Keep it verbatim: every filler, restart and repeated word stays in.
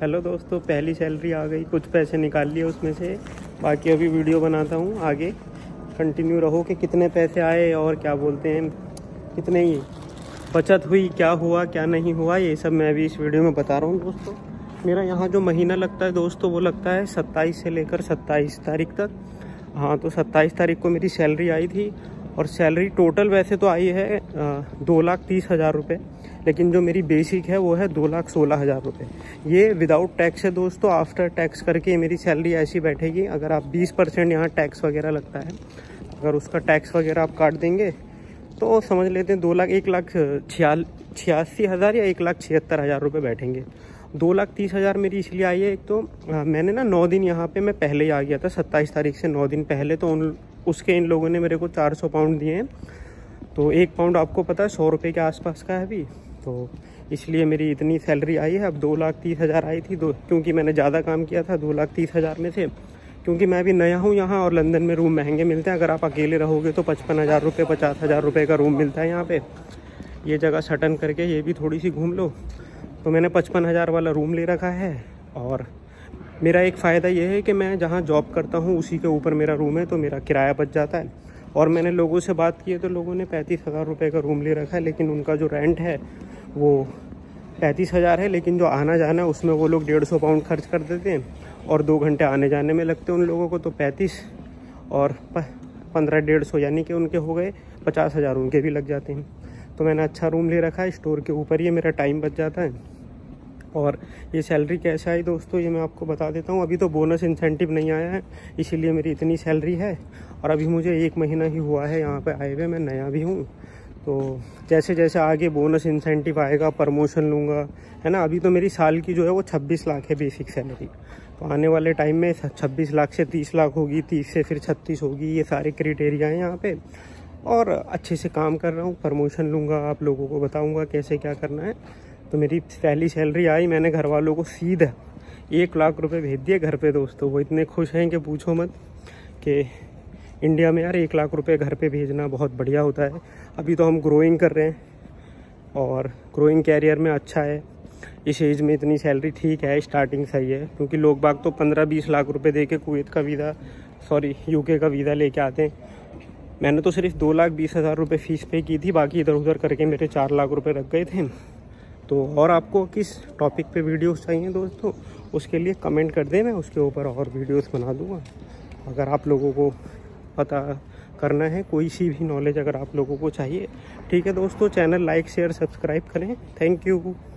Hello दोस्तों, पहली salary आ गई, कुछ पैसे निकाल लिए उसमें से। बाकी अभी वीडियो बनाता हूँ, आगे कंटिन्यू रहो कि कितने पैसे आए और क्या बोलते हैं कितने ही बचत हुई, क्या हुआ क्या नहीं हुआ, ये सब मैं अभी इस वीडियो में बता रहा हूँ दोस्तों। मेरा यहाँ जो महीना लगता है दोस्तों वो लगता है सत्ताईस से लेकर सत्ताईस तारीख तक। हाँ, तो सत्ताईस तारीख को मेरी सैलरी आई थी और सैलरी टोटल वैसे तो आई है दो लाख तीस हज़ार रुपये, लेकिन जो मेरी बेसिक है वो है दो लाख सोलह हज़ार रुपये। ये विदाउट टैक्स है दोस्तों, आफ्टर टैक्स करके मेरी सैलरी ऐसी बैठेगी। अगर आप बीस परसेंट यहाँ टैक्स वगैरह लगता है, अगर उसका टैक्स वगैरह आप काट देंगे तो समझ लेते हैं दो लाख एक लाख छियाल छियासी हज़ार या एक लाख छिहत्तर हज़ार रुपये बैठेंगे। दो लाख तीस हज़ार मेरी इसलिए आई है, एक तो आ, मैंने ना नौ दिन यहाँ पे मैं पहले ही आ गया था, सत्ताईस तारीख से नौ दिन पहले, तो उन उसके इन लोगों ने मेरे को चार सौ पाउंड दिए हैं। तो एक पाउंड आपको पता है सौ रुपये के आसपास का है अभी, तो इसलिए मेरी इतनी सैलरी आई है। अब दो लाख तीस हज़ार आई थी, दो क्योंकि मैंने ज़्यादा काम किया था, दो लाख तीस हज़ार में से, क्योंकि मैं अभी नया हूँ यहाँ और लंदन में रूम महंगे मिलते हैं। अगर आप अकेले रहोगे तो पचपन हज़ार रुपये पचास हज़ार रुपये का रूम मिलता है यहाँ पे। ये जगह सटन करके ये भी थोड़ी सी घूम लो, तो मैंने पचपन हज़ार वाला रूम ले रखा है। और मेरा एक फ़ायदा ये है कि मैं जहाँ जॉब करता हूँ उसी के ऊपर मेरा रूम है, तो मेरा किराया बच जाता है। और मैंने लोगों से बात की है तो लोगों ने पैंतीस हज़ार रुपये का रूम ले रखा है, लेकिन उनका जो रेंट है वो पैंतीस हज़ार है, लेकिन जो आना जाना है उसमें वो लोग डेढ़ सौ पाउंड खर्च कर देते हैं और दो घंटे आने जाने में लगते हैं उन लोगों को, तो पैंतीस और पंद्रह डेढ़ सौ यानी कि उनके हो गए पचास हज़ार उनके भी लग जाते हैं। तो मैंने अच्छा रूम ले रखा है स्टोर के ऊपर, ये मेरा टाइम बच जाता है। और ये सैलरी कैसे आई दोस्तों ये मैं आपको बता देता हूँ। अभी तो बोनस इंसेंटिव नहीं आया है, इसीलिए मेरी इतनी सैलरी है। और अभी मुझे एक महीना ही हुआ है यहाँ पे आए हुए, मैं नया भी हूँ। तो जैसे जैसे आगे बोनस इंसेंटिव आएगा, प्रमोशन लूँगा, है ना। अभी तो मेरी साल की जो है वो छब्बीस लाख है बेसिक सैलरी, तो आने वाले टाइम में छब्बीस लाख से तीस लाख होगी, तीस से फिर छत्तीस होगी। ये सारे क्राइटेरिया हैं यहाँ पे, और अच्छे से काम कर रहा हूँ। प्रमोशन लूँगा, आप लोगों को बताऊँगा कैसे क्या करना है। तो मेरी पहली सैलरी आई, मैंने घर वालों को सीधा एक लाख रुपए भेज दिए घर पे दोस्तों। वो इतने खुश हैं कि पूछो मत, कि इंडिया में यार एक लाख रुपए घर पे भेजना बहुत बढ़िया होता है। अभी तो हम ग्रोइंग कर रहे हैं और ग्रोइंग कैरियर में अच्छा है, इस एज में इतनी सैलरी ठीक है, स्टार्टिंग सही है। क्योंकि लोग बाग तो पंद्रह बीस लाख रुपए दे के कुवैत का वीज़ा सॉरी यूके का वीज़ा लेके आते हैं। मैंने तो सिर्फ दो लाख बीस हज़ार रुपये फ़ीस पे की थी, बाकी इधर उधर करके मेरे चार लाख रुपये रख गए थे। तो और आपको किस टॉपिक पे वीडियोस चाहिए दोस्तों, उसके लिए कमेंट कर दें, मैं उसके ऊपर और वीडियोस बना दूंगा। अगर आप लोगों को पता करना है, कोई सी भी नॉलेज अगर आप लोगों को चाहिए, ठीक है दोस्तों। चैनल लाइक शेयर सब्सक्राइब करें। Thank you.